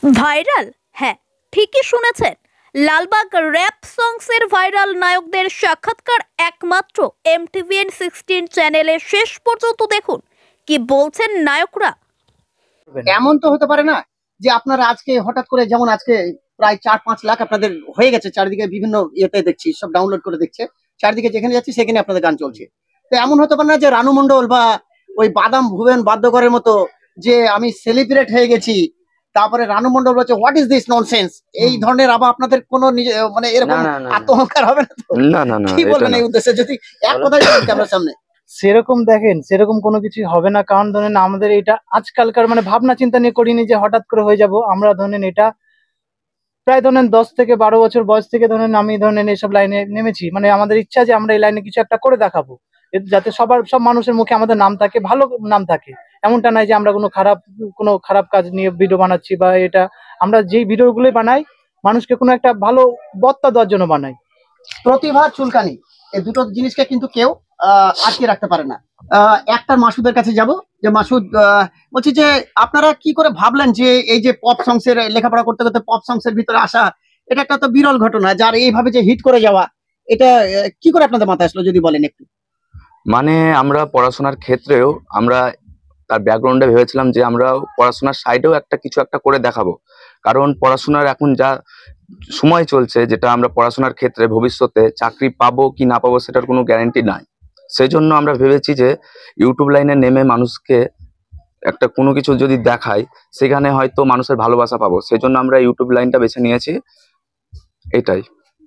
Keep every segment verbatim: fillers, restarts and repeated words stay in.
Viral? হ্যাঁ, ঠিকই শুনেছেন। লালবাগ র‍্যাপ সংসের ভাইরাল নায়কদের সাক্ষাৎকার একমাত্র এমটিভিএন সিক্সটিন চ্যানেলে শেষ পর্যন্ত দেখুন। কি বলছেন নায়করা। এমন তো হতে পারে না যে আপনারা আজকে হঠাৎ করে, যেমন আজকে প্রায় চার পাঁচ লাখ আপনাদের হয়ে গেছে, চারিদিকে বিভিন্ন ইয়েতে দেখছি, সব ডাউনলোড করে দেখছে, চারিদিকে যেখানে যাচ্ছি সেখানে আপনাদের গান চলছে। তো এমন হতে পারে না যে রানু মণ্ডল বা ওই বাদাম ভুবেন বাদ্যকরের মতো যে আমি সেলিব্রেট হয়ে গেছি, তারপরে রানু মণ্ডল বলছে হোয়াট ইজ দিস ননসেন্স, এই ধরনের আবার আপনাদের কোনো মানে এরকম আত্মহংকার হবে না তো? না না না, কি বলবেন এই উদ্দেশ্যে, যদি এক কথায় বলেন ক্যামেরার সামনে? সেরকম দেখেন, সেরকম কোনো কিছু হবে না। কারণ ধরেন আমাদের এটা আজকালকার মানে ভাবনা চিন্তা নিয়ে করিনি যে হঠাৎ করে হয়ে যাব। আমরা ধরেন এটা প্রায় ধরেন দশ থেকে বারো বছর বয়স থেকে ধরেন আমি ধরেন এইসব লাইনে নেমেছি। মানে আমাদের ইচ্ছা যে আমরা এই লাইনে কিছু একটা করে দেখাবো, যাতে সবার সব মানুষের মুখে আমাদের নাম থাকে, ভালো নাম থাকে। এমনটা নাই যে আমরা কোনো খারাপ কোনো খারাপ কাজ নিয়ে ভিডিও বানাচ্ছি বা এটা। আমরা যেই ভিডিওগুলোই বানাই মানুষকে কোনো একটা ভালো বার্তা দেওয়ার জন্য বানাই। প্রতিভা চুলকানি এই দুটো জিনিসকে কিন্তু কেউ আহ আটকে রাখতে পারে না। আহ একটার মাসুদের কাছে যাব, যে মাসুদ বলছি যে আপনারা কি করে ভাবলেন যে এই যে পপ সংসের লেখাপড়া করতে করতে পপ সংসের ভিতরে আসা, এটা একটা তো বিরল ঘটনা, যার এইভাবে যে হিট করে যাওয়া, এটা কি করে আপনাদের মাথায় আসলো যদি বলেন একটু। মানে আমরা পড়াশোনার ক্ষেত্রেও আমরা তার ব্যাকগ্রাউন্ডে ভেবেছিলাম যে আমরা পড়াশোনার সাইডেও একটা কিছু একটা করে দেখাবো। কারণ পড়াশোনার এখন যা সময় চলছে, যেটা আমরা পড়াশোনার ক্ষেত্রে ভবিষ্যতে চাকরি পাবো কি না পাবো সেটার কোনো গ্যারান্টি নাই। সেই জন্য আমরা ভেবেছি যে ইউটিউব লাইনে নেমে মানুষকে একটা কোনো কিছু যদি দেখাই, সেখানে হয়তো মানুষের ভালোবাসা পাবো। সেই জন্য আমরা ইউটিউব লাইনটা বেছে নিয়েছি। এটাই।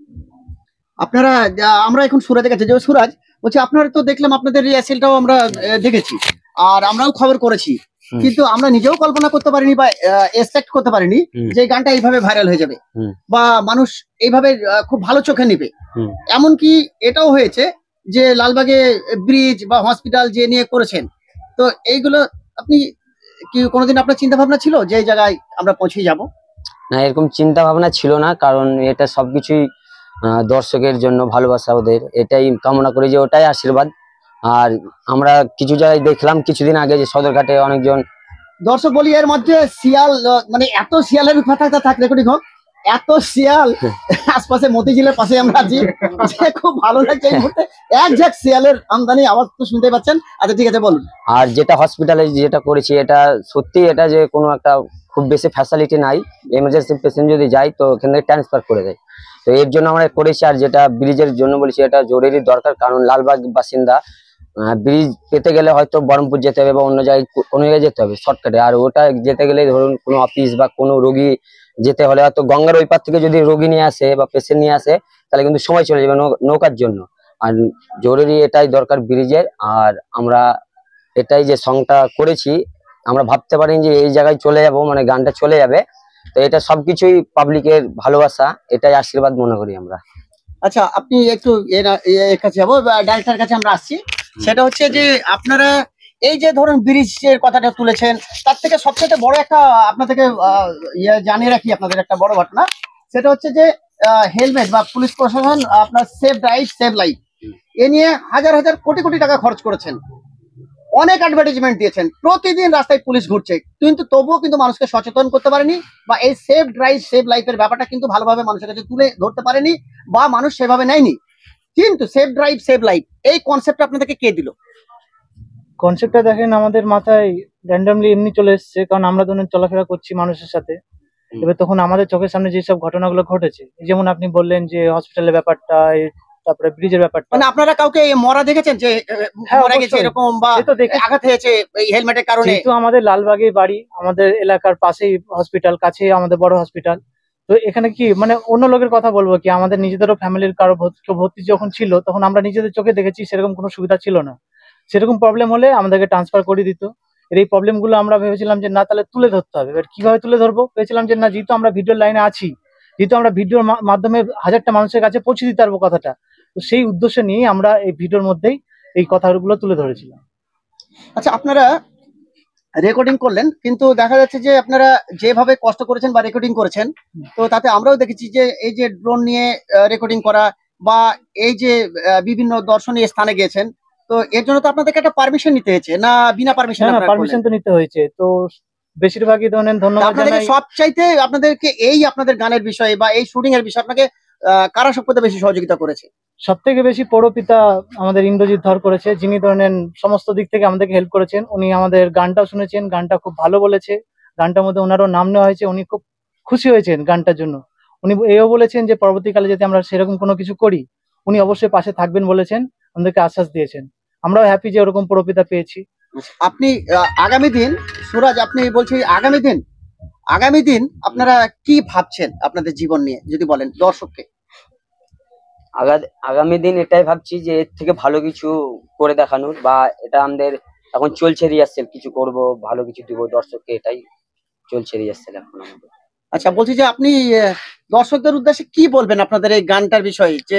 আপনারা আমরা এখন সুরাজের কাছে যে সুরাজ বলছি, আপনারা তো দেখলাম আপনাদের রিহার্সেলটাও আমরা দেখেছি আর আমরাও খবর করেছি, কিন্তু আমরা নিজেও কল্পনা করতে পারিনি বা এক্সপেক্ট করতে পারিনি যে গানটা এইভাবে ভাইরাল হয়ে যাবে বা মানুষ এইভাবে খুব ভালো চোখে নিবে। এমনকি এটাও হয়েছে যে লালবাগে ব্রিজ বা হসপিটাল যে নিয়ে করেছেন, তো এইগুলো আপনি কি কোনোদিন আপনার চিন্তা ভাবনা ছিল যে এই জায়গায় আমরা পৌঁছে যাব? না, এরকম চিন্তা ভাবনা ছিল না। কারণ এটা সবকিছুই দর্শকের জন্য ভালোবাসা, ওদের এটাই কামনা করি যে ওটাই আশীর্বাদ। আর আমরা কিছু জায়গায় দেখলাম কিছুদিন আগে যে সদরঘাটে অনেকজন দর্শক, বলি এর মধ্যে শিয়াল, মানে এত শিয়ালের কথা থাক রেকর্ডিং হোক, এত শিয়াল আশপাশে মতিঝিলের পাশে আমরা আছি, যে খুব ভালো লাগছে এই মুহূর্তে এক ঝাঁক শিয়ালের আমদানি আওয়াজ তো শুনতে পাচ্ছেন। আচ্ছা ঠিক আছে, বলুন। আর যেটা হসপিটালে যেটা করেছি, এটা সত্যি এটা যে কোনো একটা খুব বেশি ফ্যাসিলিটি নাই। এমার্জেন্সি পেশেন্ট যদি যায় তো ওখান থেকে ট্রান্সফার করে দেয়, তো এর জন্য আমরা করেছি। আর যেটা ব্রিজের জন্য বলেছি, এটা জরুরি দরকার। কারণ লালবাগ বাসিন্দা ব্রিজ পেতে গেলে হয়তো বহরমপুর যেতে হবে বা অন্য জায়গায় কোনো জায়গায় যেতে হবে শর্টকাটে। আর ওটা যেতে গেলে ধরুন কোনো অফিস বা কোনো রোগী যেতে হলে হয়তো গঙ্গার ওই পার থেকে যদি রোগী নিয়ে আসে বা পেশেন্ট নিয়ে আসে, তাহলে কিন্তু সময় চলে যাবে নৌকার জন্য। আর জরুরি এটাই দরকার ব্রিজের। আর আমরা এটাই যে সংটা করেছি, আমরা ভাবতে পারি যে এই জায়গায় চলে যাব, মানে গানটা চলে যাবে। তো এটা সবকিছুই পাবলিকের ভালোবাসা, এটাই আশীর্বাদ মনে করি আমরা। আচ্ছা, আপনি একটু এর কাছে যাবো, ডাইরেক্টর কাছে আমরা আসছি। সেটা হচ্ছে যে আপনারা এই যে ধরুন ব্রিজের কথাটা তুলেছেন, তার থেকে সবচেয়ে বড় একটা আপনার থেকে জানিয়ে রাখি আপনাদের একটা বড় ঘটনা। সেটা হচ্ছে যে হেলমেট বা পুলিশ প্রশাসন আপনার সেভ ড্রাইভ সেভ লাইফ এ নিয়ে হাজার হাজার কোটি কোটি টাকা খরচ করেছেন, অনেক অ্যাডভার্টাইজমেন্ট দিয়েছেন, প্রতিদিন রাস্তায় পুলিশ ঘুরছে, কিন্তু তবুও কিন্তু মানুষকে সচেতন করতে পারেনি বা এই সেভ ড্রাইভ সেভ লাইফের ব্যাপারটা কিন্তু ভালোভাবে মানুষের কাছে তুলে ধরতে পারেনি বা মানুষ সেভাবে নেয়নি। কিন্তু সেভ ড্রাইভ সেভ লাইফ এই কনসেপ্টটা আপনাদেরকে কে দিল? কনসেপ্টটা দেখেন আমাদের মাথায় র্যান্ডমলি এমনি চলে এসছে। কারণ আমরা ধরুন চলাফেরা করছি মানুষের সাথে, এবার তখন আমাদের চোখের সামনে যেসব ঘটনাগুলো ঘটেছে, যেমন আপনি বললেন যে হসপিটালের ব্যাপারটা, তারপরে ব্রিজের ব্যাপারটা, মানে আপনারা কাউকে মরা দেখেছেন যে মারা গেছে এরকম বা আঘাত হয়েছে এই হেলমেটের কারণে? যেহেতু আমাদের লালবাগে বাড়ি, আমাদের এলাকার পাশেই হসপিটাল, কাছেই আমাদের বড় হসপিটাল, তো এখানে কি মানে অন্য লোকের কথা বলবো কি, আমাদের নিজেদেরও ফ্যামিলির কারো ভর্তি যখন ছিল তখন আমরা নিজেদের চোখে দেখেছি সেরকম কোনো সুবিধা ছিল না। সেরকম প্রবলেম হলে আমাদেরকে ট্রান্সফার করে দিত। এর এই প্রবলেম গুলো আমরা ভেবেছিলাম যে না, তাহলে তুলে ধরতে হবে। এবার কিভাবে তুলে ধরবো ভেবেছিলাম যে না, যেহেতু আমরা ভিডিওর লাইনে আছি, যেহেতু আমরা ভিডিওর মাধ্যমে হাজারটা মানুষের কাছে পৌঁছে দিতে পারবো কথাটা, তো সেই উদ্দেশ্য নিয়ে আমরা এই ভিডিওর মধ্যেই এই কথাগুলো তুলে ধরেছিলাম। আচ্ছা, আপনারা রেকর্ডিং করলেন, কিন্তু দেখা যাচ্ছে যে আপনারা যেভাবে কষ্ট করেছেন বা রেকর্ডিং করেছেন, তো তাতে আমরাও দেখেছি যে এই যে ড্রোন নিয়ে রেকর্ডিং করা বা এই যে বিভিন্ন দর্শনীয় স্থানে গিয়েছেন, তো এর জন্য তো আপনাদেরকে একটা পারমিশন নিতে হয়েছে না? বিনা পারমিশন? না, পারমিশন তো নিতে হয়েছে। তো বেশিরভাগই ধরেন ধন্যবাদ আপনাদেরকে জানাই। সবচাইতে আপনাদেরকে এই আপনাদের গানের বিষয়ে বা এই শুটিং এর বিষয়ে আপনাকে আহ, কারা সবচেয়ে বেশি সহযোগিতা করেছে? সব থেকে বেশি পৌরপিতা আমাদের ইন্দ্রজিৎ ধর করেছে, যিনি ধরেন সমস্ত দিক থেকে আমাদেরকে হেল্প করেছেন। উনি আমাদের গানটাও শুনেছেন, গানটা খুব ভালো বলেছে, গানটার মধ্যে ওনারও নাম নেওয়া হয়েছে, উনি খুব খুশি হয়েছেন গানটার জন্য। উনি এও বলেছেন যে পরবর্তীকালে যদি আমরা সেরকম কোনো কিছু করি উনি অবশ্যই পাশে থাকবেন বলেছেন, আমাদেরকে আশ্বাস দিয়েছেন। আমরাও হ্যাপি যে ওরকম পৌরপিতা পেয়েছি। আপনি আহ, আগামী দিন সুরাজ, আপনি বলছি আগামী দিন আগামী দিন আপনারা কি ভাবছেন আপনাদের জীবন নিয়ে যদি বলেন দর্শককে? আগা- আগামী দিন এটাই ভাবছি যে এর থেকে ভালো কিছু করে দেখানোর, বা এটা আমাদের এখন চলছে রিহার্সেল, কিছু করব, ভালো কিছু দিব দর্শককে, এটাই চলছে রিহার্সেল এখন আমাদের। আচ্ছা, বলছি যে আপনি আহ, দর্শকদের উদ্দেশ্যে কি বলবেন আপনাদের এই গানটার বিষয়ে, যে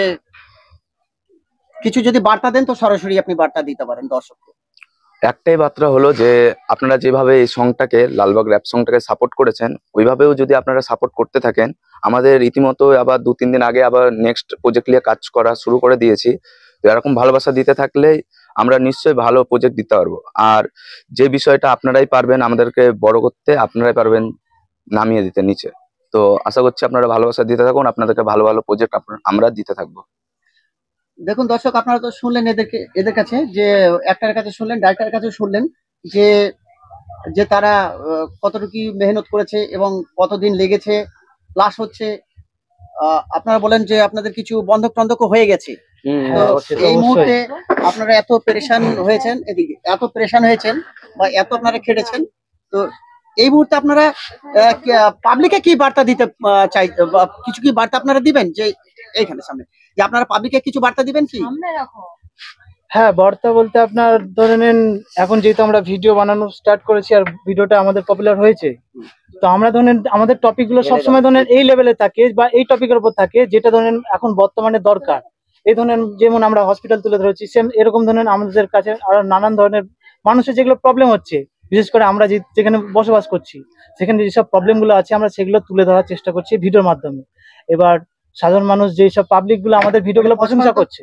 কিছু যদি বার্তা দেন তো সরাসরি আপনি বার্তা দিতে পারেন দর্শককে। একটাই বার্তা হলো যে আপনারা যেভাবে এই সংটাকে, লালবাগ র্যাপ সংটাকে সাপোর্ট করেছেন, ওইভাবেও যদি আপনারা সাপোর্ট করতে থাকেন, আমাদের রীতিমতো আবার দু তিন দিন আগে আবার নেক্সট প্রজেক্ট নিয়ে কাজ করা শুরু করে দিয়েছি। তো এরকম ভালোবাসা দিতে থাকলে আমরা নিশ্চয়ই ভালো প্রজেক্ট দিতে পারবো। আর যে বিষয়টা আপনারাই পারবেন আমাদেরকে বড় করতে, আপনারাই পারবেন নামিয়ে দিতে নিচে। তো আশা করছি আপনারা ভালোবাসা দিতে থাকুন, আপনাদেরকে ভালো ভালো প্রজেক্ট আমরা দিতে থাকবো। দেখুন দর্শক, আপনারা তো শুনলেন এদেরকে, এদের কাছে যে অ্যাক্টরের কাছে শুনলেন, ডাইরেক্টরের কাছে শুনলেন যে যে তারা আহ, কতটুকু মেহনত করেছে এবং কতদিন লেগেছে। প্লাস হচ্ছে আহ, আপনারা বলেন যে আপনাদের কিছু বন্ধক টন্ধক হয়ে গেছে। হম তো হ্যাঁ, অবশ্যই, এই অবশ্যই। মুহূর্তে আপনারা এত পেরেশান হয়েছেন, এদিকে এত পেরেশান হয়েছেন বা এত আপনারা খেটেছেন, তো এই মুহূর্তে আপনারা পাবলিকে কি বার্তা দিতে আহ, চাই, বা কিছু কি বার্তা আপনারা দিবেন যে এইখানে সামনে, যে আপনারা পাবলিকে কিছু বার্তা দিবেন কি? হ্যাঁ, বার্তা বলতে আপনার ধরে নেন এখন যেহেতু আমরা ভিডিও বানানো স্টার্ট করেছি আর ভিডিওটা আমাদের পপুলার হয়েছে, তো আমরা ধরেন আমাদের টপিক গুলো সবসময় ধরেন এই লেভেলে থাকে বা এই টপিকের উপর থাকে যেটা ধরেন এখন বর্তমানে দরকার। এই ধরেন যেমন আমরা হসপিটাল তুলে ধরেছি, সেম এরকম ধরেন আমাদের কাছে আরো নানান ধরনের মানুষের যেগুলো প্রবলেম হচ্ছে, বিশেষ করে আমরা যে যেখানে বসবাস করছি সেখানে যেসব প্রবলেম গুলো আছে আমরা সেগুলো তুলে ধরার চেষ্টা করছি ভিডিওর মাধ্যমে। এবার সাধারণ মানুষ যেসব পাবলিক গুলো আমাদের ভিডিওগুলো প্রশংসা করছে।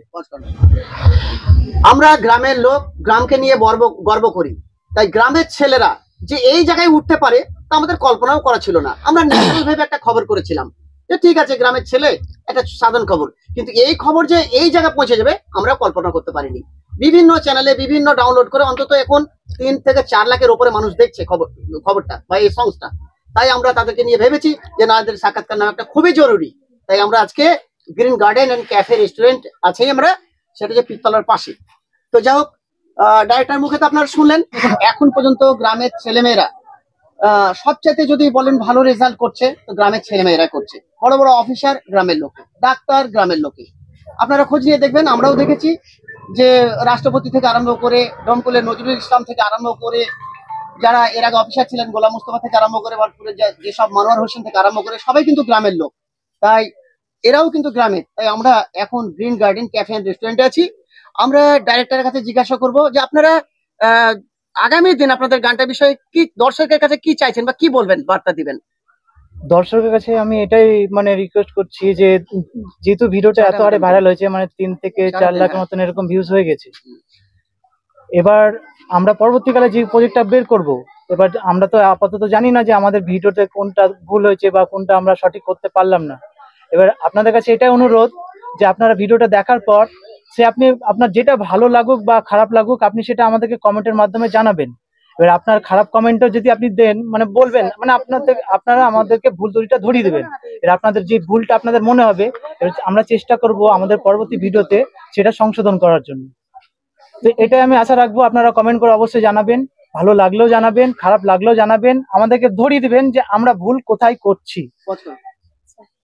আমরা গ্রামের লোক, গ্রামকে নিয়ে গর্ব গর্ব করি, তাই গ্রামের ছেলেরা যে এই জায়গায় উঠতে পারে তা আমাদের কল্পনাও করা ছিল না। আমরা ন্যাশনাল ভাবে একটা খবর করেছিলাম যে ঠিক আছে গ্রামের ছেলে, একটা সাধারণ খবর, কিন্তু এই খবর যে এই জায়গায় পৌঁছে যাবে আমরা কল্পনা করতে পারিনি। বিভিন্ন চ্যানেলে বিভিন্ন ডাউনলোড করে অন্তত এখন তিন থেকে চার লাখের উপরে মানুষ দেখছে খবর খবরটা বা এই সংস্থা। তাই আমরা তাদেরকে নিয়ে ভেবেছি যে না, এদের সাক্ষাৎকার নেওয়া একটা খুবই জরুরি। তাই আমরা আজকে green garden and cafe restaurant আছেই আমরা, সেটা যে পিস্তলার পাশে। তো যাই হোক, ডাইরেক্টর মুখে তো আপনারা শুনলেন, এখন পর্যন্ত গ্রামের ছেলেমেয়েরা আহ সবচাইতে যদি বলেন ভালো রেজাল্ট করছে তো গ্রামের ছেলেমেয়েরা করছে। বড় বড় অফিসার গ্রামের লোক, ডাক্তার গ্রামের লোকে। আপনারা খোঁজ নিয়ে দেখবেন, আমরাও দেখেছি যে রাষ্ট্রপতি থেকে আরম্ভ করে, দমকলের নজরুল ইসলাম থেকে আরম্ভ করে, যারা এর আগে অফিসার ছিলেন গোলাম মুস্তফা থেকে আরম্ভ করে, ভরপুরের যেসব মনোয়ার হোসেন থেকে আরম্ভ করে, সবাই কিন্তু গ্রামের লোক। তাই এরাও কিন্তু গ্রামের। তাই আমরা এখন গ্রিন গার্ডেন ক্যাফে এন্ড রেস্টুরেন্টে আছি। আমরা ডাইরেক্টরের কাছে জিজ্ঞাসা করব যে আপনারা আহ আগামী দিন আপনাদের গানটার বিষয়ে কি দর্শকের কাছে কি চাইছেন বা কি বলবেন, বার্তা দিবেন? দর্শকের কাছে আমি এটাই মানে রিকোয়েস্ট করছি যে যেহেতু ভিডিওটা এত হারে ভাইরাল হয়েছে, মানে তিন থেকে চার লাখের মতন এরকম ভিউজ হয়ে গেছে, এবার আমরা পরবর্তীকালে যে প্রজেক্টটা বের করব, এবার আমরা তো আপাতত জানি না যে আমাদের ভিডিওতে কোনটা ভুল হয়েছে বা কোনটা আমরা সঠিক করতে পারলাম না। এবার আপনাদের কাছে এটাই অনুরোধ যে আপনারা ভিডিওটা দেখার পর সে আপনি আপনার যেটা ভালো লাগুক বা খারাপ লাগুক আপনি সেটা আমাদেরকে কমেন্টের মাধ্যমে জানাবেন। এবার আপনার খারাপ কমেন্টও যদি আপনি দেন, মানে বলবেন, মানে আপনাদের আপনারা আমাদেরকে ভুল ত্রুটিটা ধরিয়ে দেবেন। এবার আপনাদের যে ভুলটা আপনাদের মনে হবে আমরা চেষ্টা করব আমাদের পরবর্তী ভিডিওতে সেটা সংশোধন করার জন্য। তো এটাই আমি আশা রাখবো, আপনারা কমেন্ট করে অবশ্যই জানাবেন, ভালো লাগলেও জানাবেন, খারাপ লাগলেও জানাবেন, আমাদেরকে ধরিয়ে দিবেন যে আমরা ভুল কোথায় করছি।